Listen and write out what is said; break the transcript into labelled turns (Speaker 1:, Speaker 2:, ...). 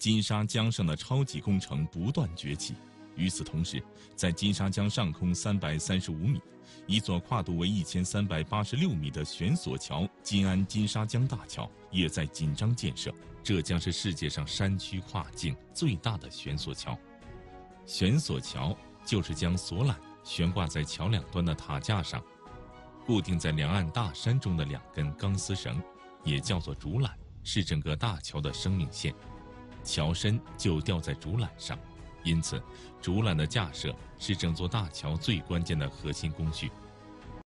Speaker 1: 金沙江上的超级工程不断崛起。与此同时，在金沙江上空335米，一座跨度为1386米的悬索桥——金安金沙江大桥，也在紧张建设。这将是世界上山区跨境最大的悬索桥。悬索桥就是将索缆悬挂在桥两端的塔架上，固定在两岸大山中的两根钢丝绳，也叫做竹缆，是整个大桥的生命线。桥身就吊在竹缆上，因此竹缆的架设是整座大桥最关键的核心工序。